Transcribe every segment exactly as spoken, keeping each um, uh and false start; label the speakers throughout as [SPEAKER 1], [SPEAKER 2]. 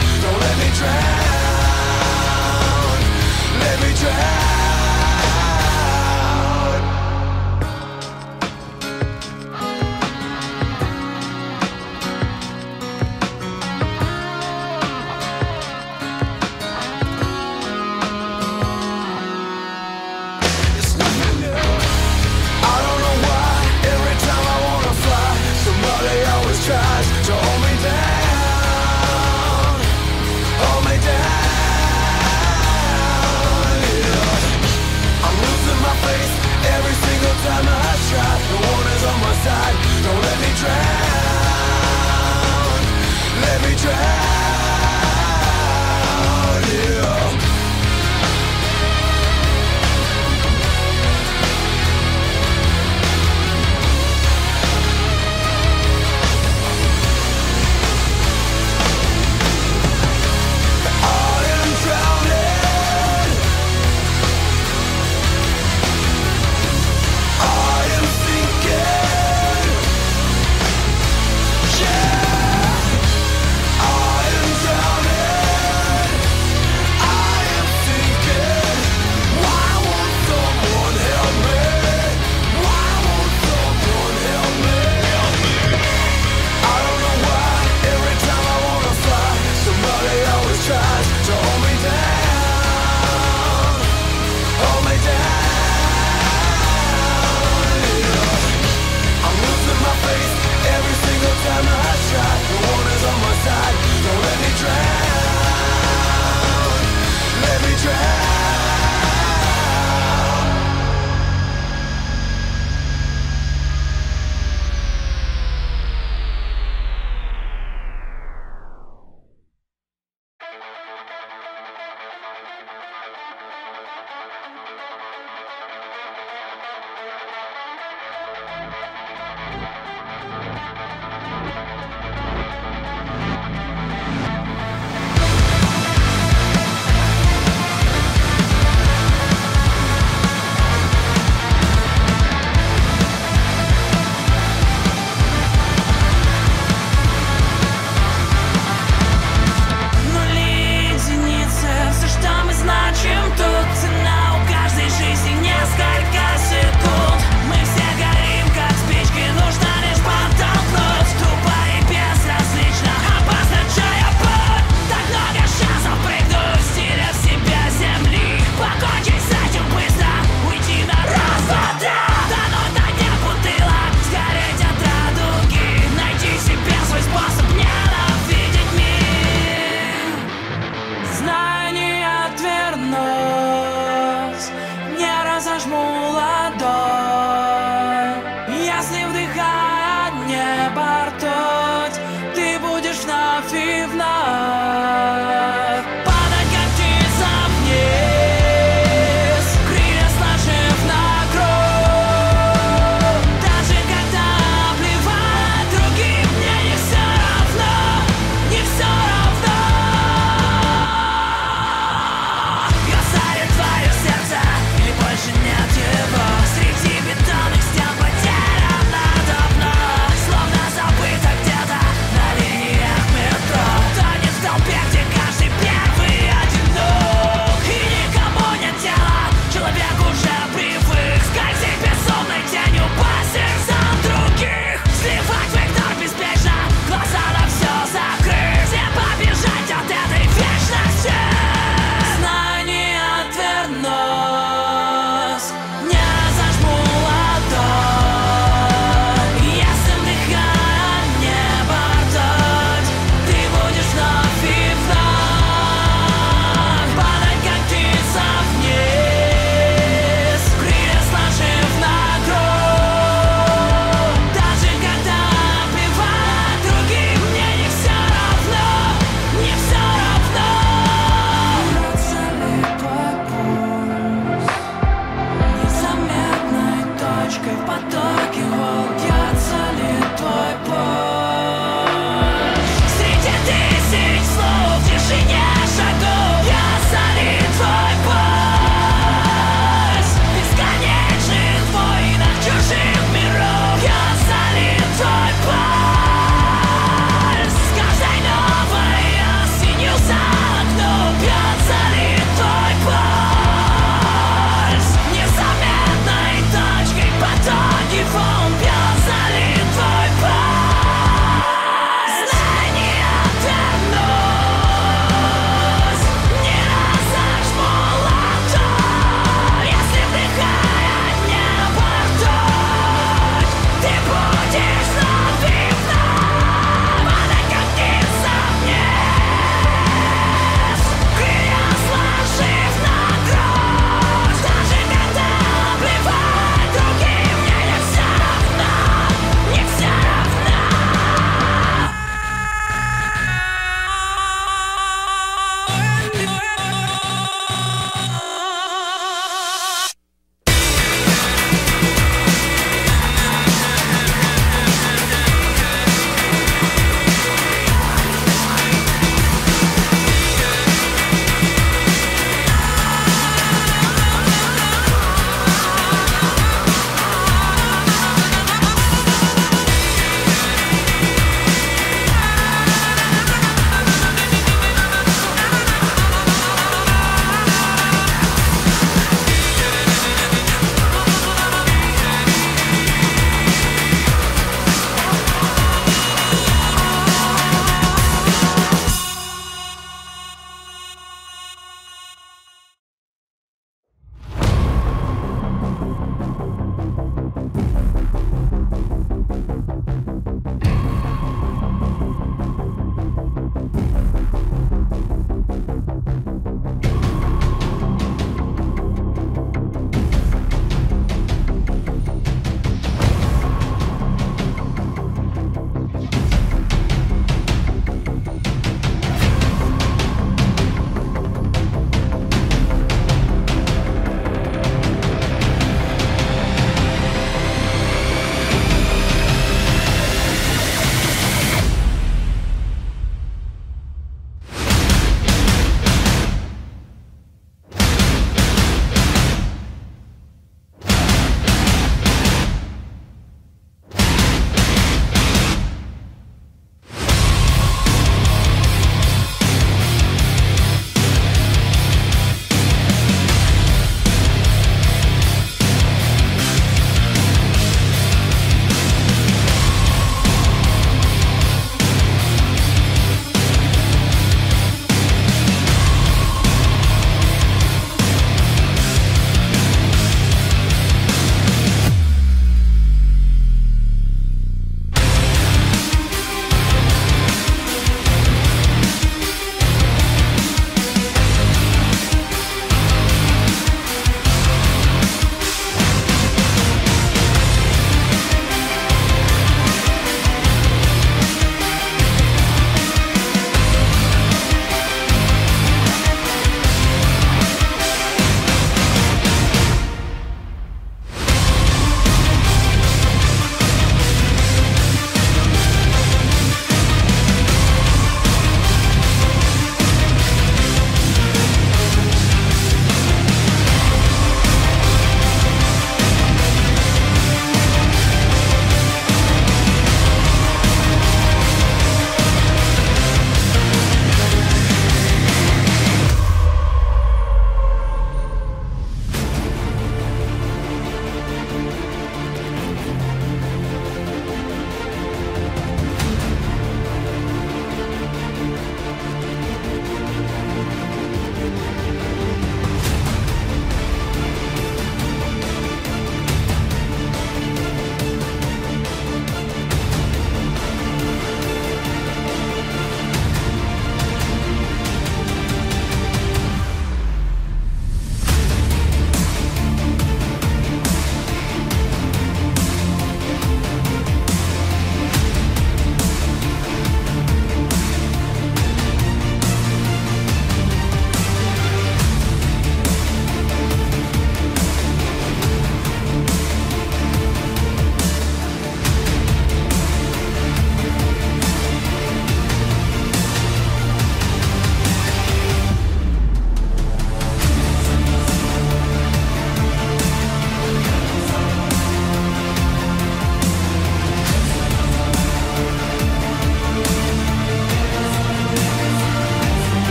[SPEAKER 1] Don't let me drown. Let me drown. It's nothing new. I don't know why. Every time I wanna fly, somebody always tries to hold me down. Hold me down. Yeah.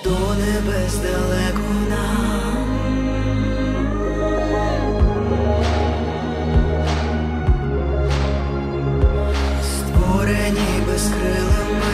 [SPEAKER 1] до небес далеко нам. Створені безкрилими.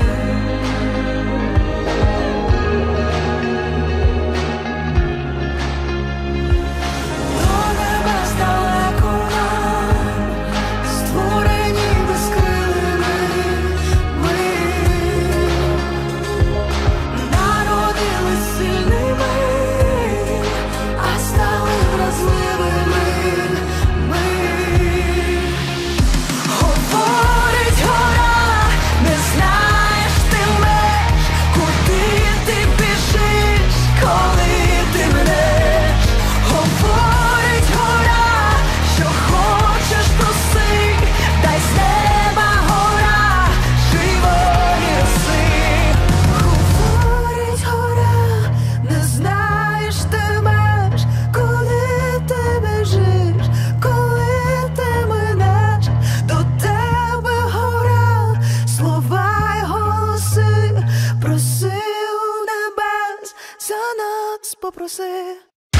[SPEAKER 1] Попроси.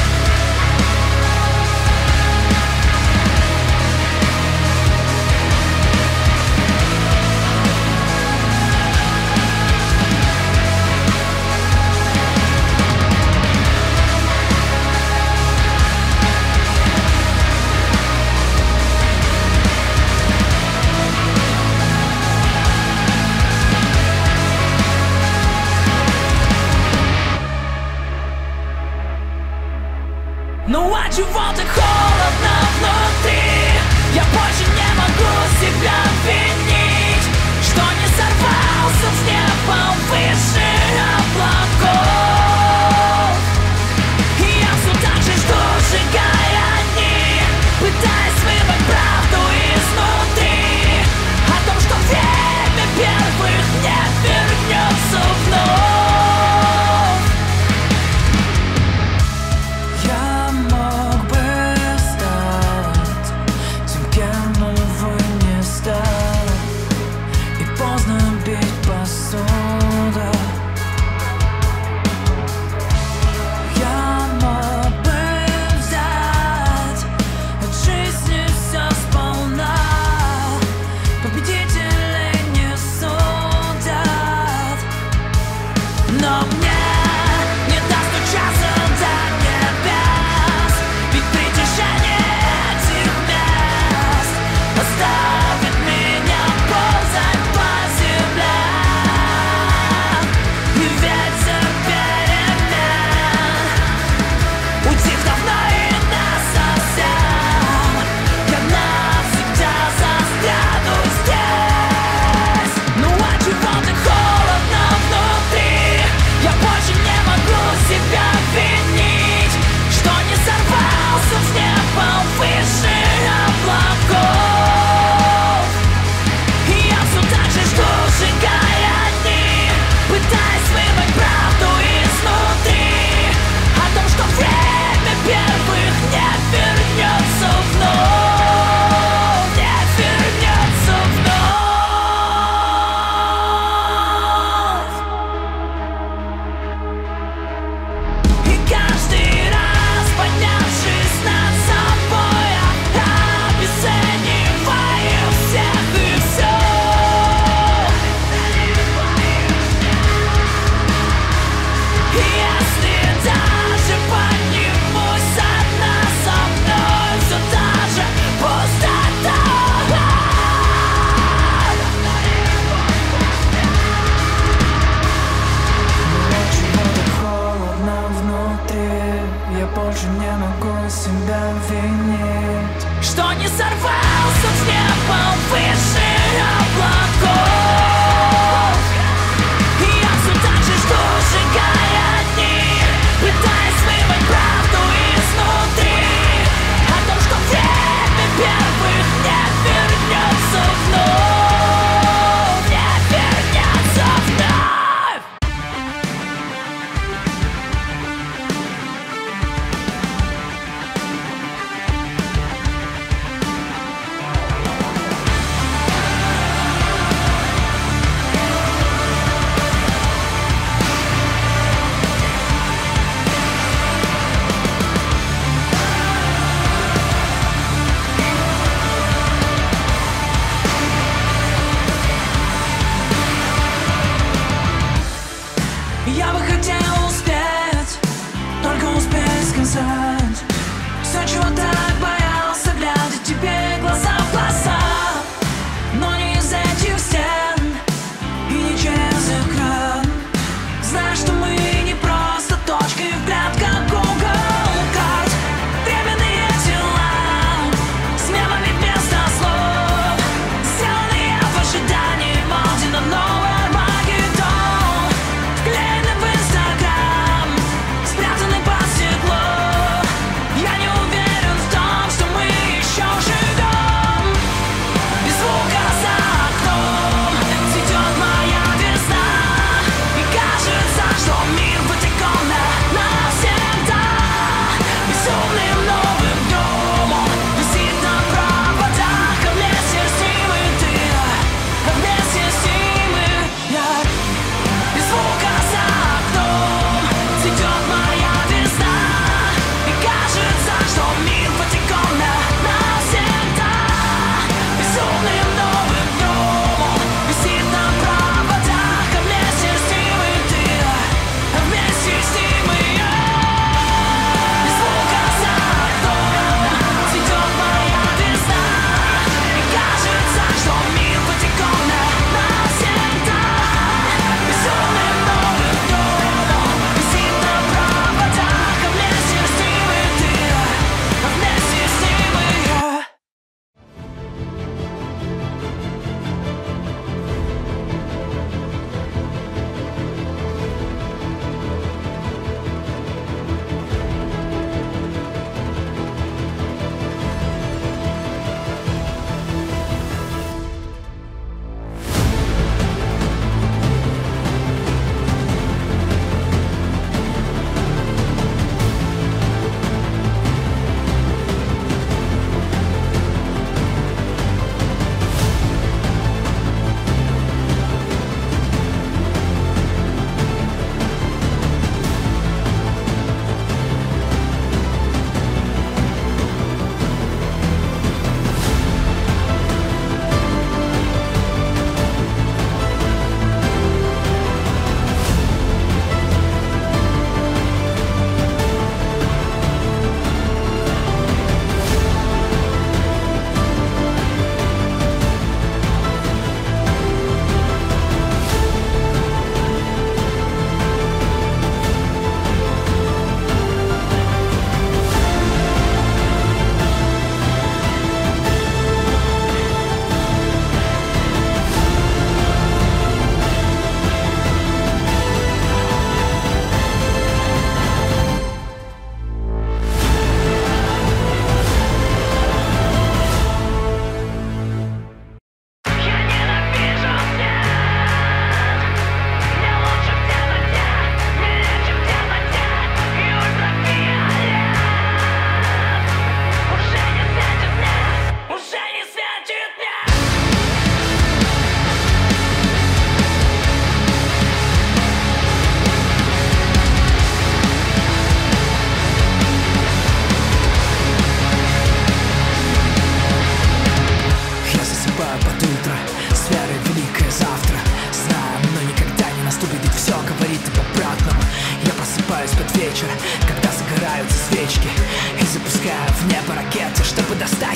[SPEAKER 2] Ну отчего-то холодно внутри. Я больше не могу себя винить, что не сорвался с небом выше облаков. И я все так же жду, сжигая огни, пытаясь вырвать правду изнутри о том, что время первых не вернется вновь. Stop.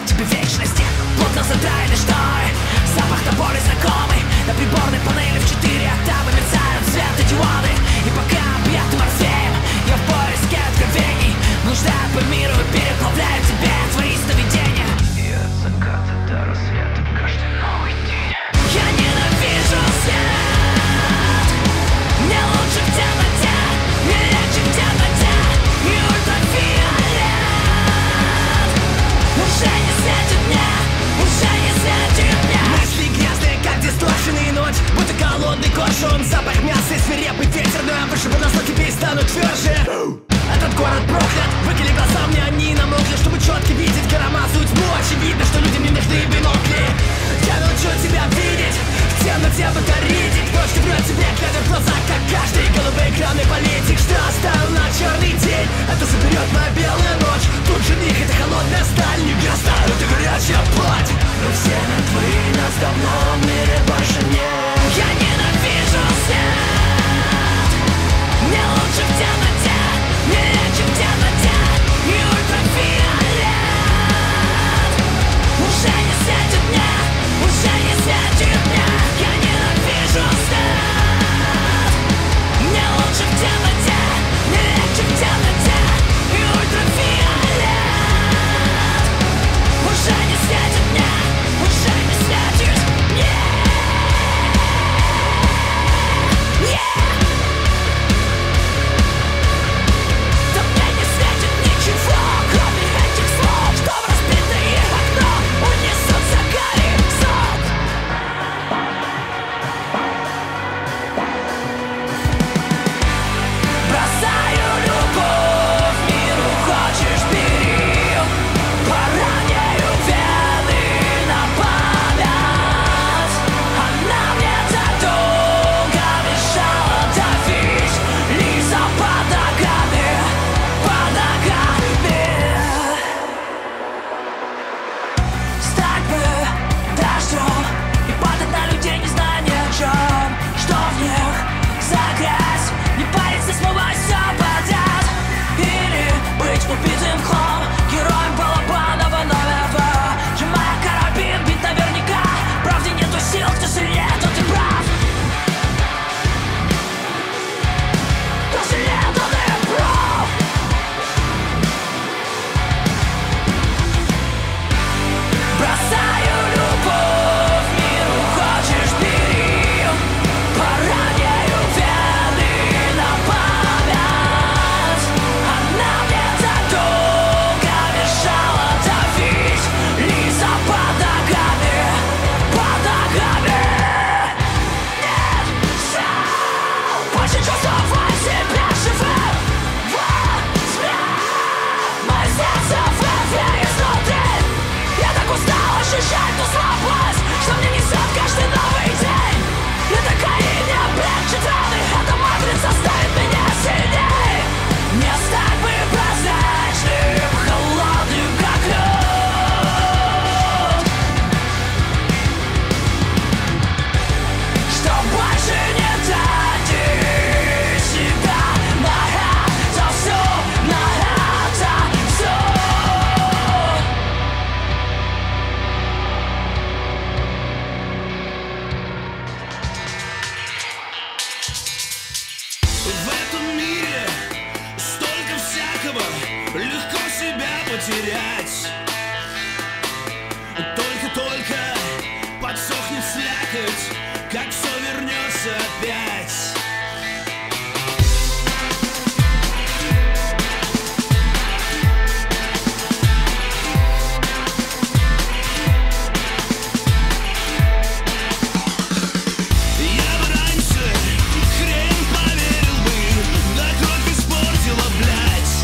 [SPEAKER 2] тебе вечности. Плотно задраенный шторы, запах тополи знакомый. На приборной панели в четыре октавы мерцают светодиоды. И пока объятый морфеем, я в поиске откровений. Блуждаю по миру и переплавляю тебе твои сновидения. И от заката до рассвета каждый новый день. Я ненавижу свет. Мне лучше в темноте, мне легче в темноте. И ультрафиолет уже не светит мне, уже не светит мне.
[SPEAKER 3] Мысли грязные, как дисторшенный ночь, будто голодный коршун. Запах мяса и свирепый ветер, но я выше подносло тебе и стану тверже. Этот город проклят, выколи глаза мне, они намокли. Чтобы четко видеть горома судьбу, очевидно, что людям не нужны бинокли. Я научу тебя видеть, в темноте батаритик. Ночь врет тебе, глядя в глаза, как каждый голубой экранный политик. Что оставил на черный день, это заберет моя белая ночь. Тут жених, это холодная сталь, не гроза, это горячая плоть.
[SPEAKER 2] Мы все мертвы, нас давно в мире больше нет. Я ненавижу свет. Мне лучше в темноте, мне легче в темноте. И ультрафиолет уже не светит мне, уже не светит мне. Я ненавижу свет. Мне лучше в темноте, мне легче в темноте. И ультрафиолет уже не светит мне, уже не светит мне. Yeah! Да мне не светит ничего, кроме этих слов, что в разбитое окно унесутся горизонт. Бросаю любовь миру, хочешь бери. Пораняю вены на память. Она мне так долго мешала давить. Лиза под ногами, под ногами. Стать бы дождем и падать на людей, не зная ни о чем. Что в них за грязь, не париться, смывать все подряд. Или быть убитым мхом, героем Балабанова нового. Сжимая карабин, бить наверняка. В правде нету сил, кто сильнее, тот и прав. Кто сильнее, тот и прав. Бросаю любовь миру, хочешь бери. Пораняю вены на память. Она мне так долго мешала давить. Лиза под ногами, под ногами. Нет сил больше чувствовать себя живым во тьме. Мое сердце в рве изнутри. Я так устал ощущать ту слабость, что мне несет каждый новый день. Это гаинь облегчит раны, эта матрица ставит меня сильней. Не стать бы прозрачным, холодным, как лед. Что больше не трати себя на это все, на это все.
[SPEAKER 1] В этом мире столько всякого, легко себя потерять. Только-только подсохнет слякоть, как все вернется опять. Я бы раньше хрен поверил бы, да кровь испортила, блядь.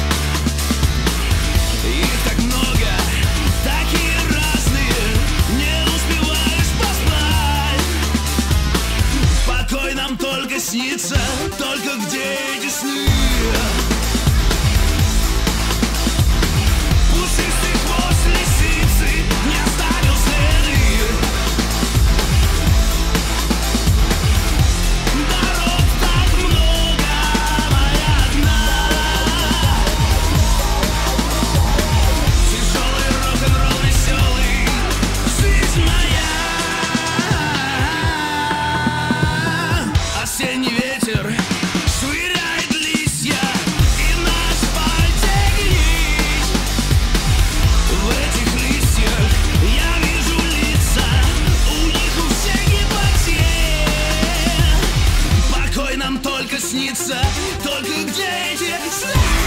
[SPEAKER 1] Их так много, такие разные, не успеваешь поспать. Покой нам только снится, только где эти сны? Пушистый хвост лисицы не оставил следы. Дорог так много, моя одна. Тяжелый рок-н-ролл веселый.
[SPEAKER 3] Осенний ветер швыряет листья, и на асфальте гнить. В этих листьях я вижу лица, у них у всех гипотек. Покой нам только снится, только где эти сны?